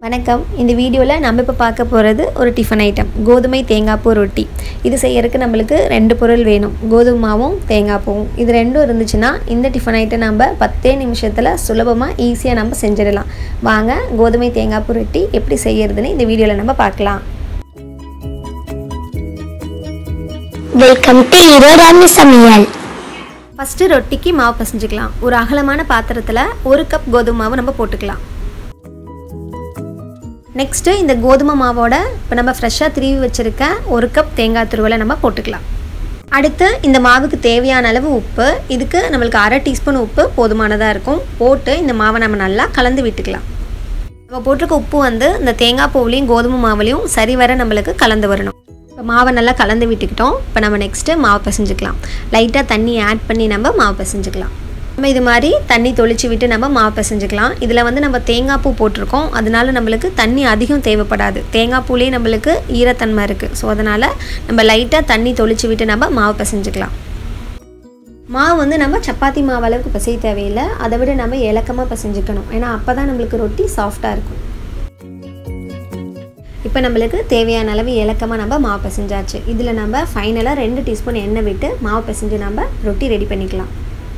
வணக்கம். இந்த வீடியோவில் நம்ம இப்போ பார்க்க போகிறது ஒரு டிஃபன் ஐட்டம், கோதுமை தேங்காய் பூ ரொட்டி. இது செய்யறதுக்கு நம்மளுக்கு 2 பொருள் வேணும், கோதுமை மாவும் தேங்காய் பூவும். இது ரெண்டும் இருந்துச்சுன்னா இந்த டிஃபன் ஐட்டம் நம்ம 10 நிமிஷத்தில் சுலபமாக ஈஸியாக நம்ம செஞ்சிடலாம். வாங்க கோதுமை தேங்காய் பூ ரொட்டி எப்படி செய்யறதுன்னு இந்த வீடியோவில் நம்ம பார்க்கலாம். வெல்கம் டு இரode சமையல். ஃபஸ்ட்டு ரொட்டிக்கு மாவு பசைஞ்சிக்கலாம். ஒரு அகலமான பாத்திரத்தில் 1 கப் கோதுமை மாவு நம்ம போட்டுக்கலாம். நெக்ஸ்ட்டு இந்த கோதுமை மாவோட இப்போ நம்ம ஃப்ரெஷ்ஷாக திருவி வச்சுருக்க 1 கப் தேங்காய் துருவலை நம்ம போட்டுக்கலாம். அடுத்து இந்த மாவுக்கு தேவையான அளவு உப்பு, இதுக்கு நம்மளுக்கு 1/2 டீஸ்பூன் உப்பு போதுமானதாக இருக்கும். போட்டு இந்த மாவை நம்ம நல்லா கலந்து விட்டுக்கலாம். நம்ம போட்டிருக்க உப்பு இந்த தேங்காய் பூவிலையும் கோதுமை மாவுலையும் சரிவர நம்மளுக்கு கலந்து வரணும். இப்போ மாவை நல்லா கலந்து விட்டுக்கிட்டோம். இப்போ நம்ம நெக்ஸ்ட்டு மாவு பிசைஞ்சிக்கலாம். லைட்டாக தண்ணி ஆட் பண்ணி நம்ம மாவு பிசைஞ்சிக்கலாம். நம்ம இது மாதிரி தண்ணி தொளிச்சு விட்டு நம்ம மாவு பிசைஞ்சிக்கலாம். இதில் நம்ம தேங்காய் பூ போட்டிருக்கோம், அதனால நம்மளுக்கு தண்ணி அதிகம் தேவைப்படாது. தேங்காய் பூலேயே நம்மளுக்கு ஈரத்தன்மை இருக்குது. ஸோ அதனால் நம்ம லைட்டாக தண்ணி தொளிச்சு விட்டு நம்ம மாவு பிசைஞ்சிக்கலாம். மாவு நம்ம சப்பாத்தி மாவு அளவுக்கு பிசைய தேவையில்லை, அதை விட நம்ம இலக்கமாக பிசைஞ்சிக்கணும். ஏன்னா அப்போ தான் நம்மளுக்கு ரொட்டி சாஃப்டாக இருக்கும். இப்போ நம்மளுக்கு தேவையான அளவு இலக்கமாக நம்ம மாவு பிசைஞ்சாச்சு. இதில் நம்ம ஃபைனலாக 2 டீஸ்பூன் எண்ணெய் விட்டு மாவு பிசைஞ்சு நம்ம ரொட்டி ரெடி பண்ணிக்கலாம்.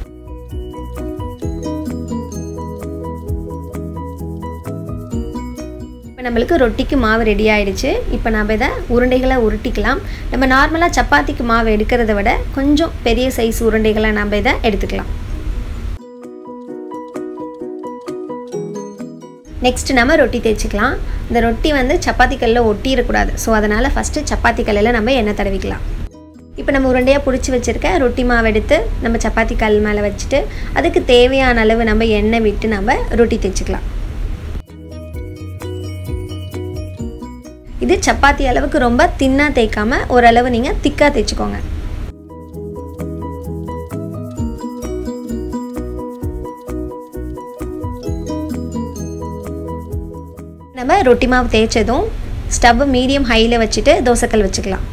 நம்மளுக்கு ரொட்டிக்கு மாவு ரெடி ஆகிடுச்சு. இப்போ நம்ம இதை உருண்டைகளாக உருட்டிக்கலாம். நம்ம நார்மலாக சப்பாத்திக்கு மாவு எடுக்கிறத விட கொஞ்சம் பெரிய சைஸ் உருண்டைகளாக நம்ம இதை எடுத்துக்கலாம். நெக்ஸ்ட் நம்ம ரொட்டி தேய்ச்சிக்கலாம். இந்த ரொட்டி சப்பாத்தி கல்லில் ஒட்டிடக்கூடாது. ஸோ அதனால் ஃபஸ்ட்டு சப்பாத்தி கல்லில் நம்ம எண்ணெய் தடவிக்கலாம். இப்போ நம்ம உருண்டையாக பிடிச்சி வச்சுருக்க ரொட்டி மாவு எடுத்து நம்ம சப்பாத்தி கல் மேலே வச்சுட்டு அதுக்கு தேவையான அளவு நம்ம எண்ணெய் விட்டு நம்ம ரொட்டி தேய்ச்சிக்கலாம். இது சப்பாத்தி அளவுக்கு ரொம்ப தின்னாக தேய்க்காம ஓரளவு நீங்கள் திக்காக தேய்ச்சிக்கோங்க. நம்ம ரொட்டி மாவு தேய்ச்சதும் ஸ்டவ் மீடியம் ஹையில் வச்சுட்டு தோசைக்கல் வச்சுக்கலாம்.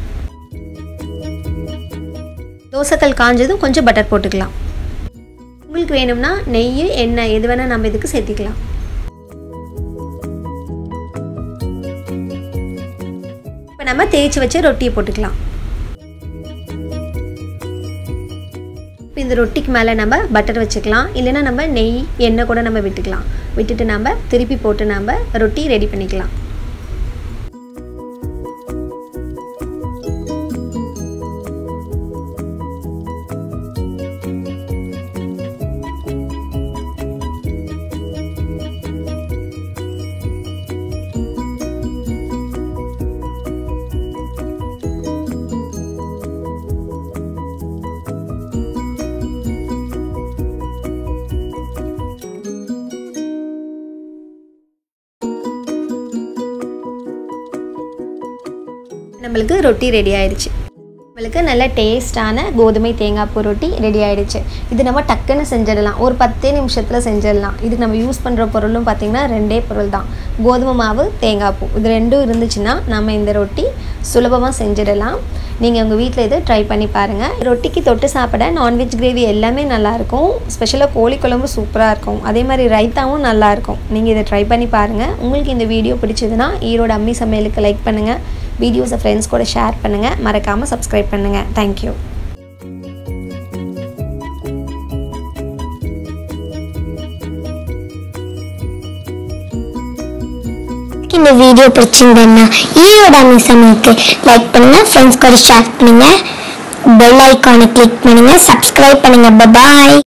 தோசைக்கல் காஞ்சதும் கொஞ்சம் பட்டர் போட்டுக்கலாம். உங்களுக்கு வேணும்னா நெய், எண்ணெய் எது வேணால் நம்ம இதுக்கு சேர்த்திக்கலாம். இப்போ நம்ம தேய்ச்சி வச்சு ரொட்டியை போட்டுக்கலாம். இப்போ இந்த ரொட்டிக்கு மேலே நம்ம பட்டர் வச்சுக்கலாம், இல்லைன்னா நம்ம நெய், எண்ணெய் கூட நம்ம விட்டுக்கலாம். விட்டுட்டு நம்ம திருப்பி போட்டு நம்ம ரொட்டி ரெடி பண்ணிக்கலாம். நம்மளுக்கு ரொட்டி ரெடி ஆயிடுச்சு. நம்மளுக்கு நல்ல டேஸ்டான கோதுமை தேங்காய் பூ ரொட்டி ரெடி ஆகிடுச்சு. இது நம்ம டக்குன்னு செஞ்சிடலாம், ஒரு 10 நிமிஷத்தில் செஞ்சிடலாம். இதுக்கு நம்ம யூஸ் பண்ணுற பொருளும் பார்த்திங்கன்னா 2 பொருள் தான், கோதுமை மாவு, தேங்காய் பூ. இது 2 இருந்துச்சுன்னா நம்ம இந்த ரொட்டி சுலபமாக செஞ்சிடலாம். நீங்கள் உங்கள் வீட்டில் இது ட்ரை பண்ணி பாருங்கள். ரொட்டிக்கு தொட்டு சாப்பிட நான்வெஜ் கிரேவி எல்லாமே நல்லாயிருக்கும். ஸ்பெஷலாக கோழி குழம்பு சூப்பராக இருக்கும். அதே மாதிரி ரைத்தாவும் நல்லாயிருக்கும். நீங்கள் இதை ட்ரை பண்ணி பாருங்கள். உங்களுக்கு இந்த வீடியோ பிடிச்சதுன்னா ஈரோடு அம்மி சமையலுக்கு லைக் பண்ணுங்கள், வீடியோஸை ஃப்ரெண்ட்ஸ் கூட ஷேர் பண்ணுங்கள், மறக்காமல் சப்ஸ்கிரைப் பண்ணுங்கள். தேங்க்யூ. இந்த வீடியோ பிடிச்சிருந்தேன்னா ஈரோடு அம்மி சமையலுக்கு லைக் பண்ணுங்க, ஃப்ரெண்ட்ஸ் கூட ஷேர் பண்ணுங்க, பெல் ஐகானை கிளிக் பண்ணுங்க, சப்ஸ்கிரைப் பண்ணுங்க. பாய்.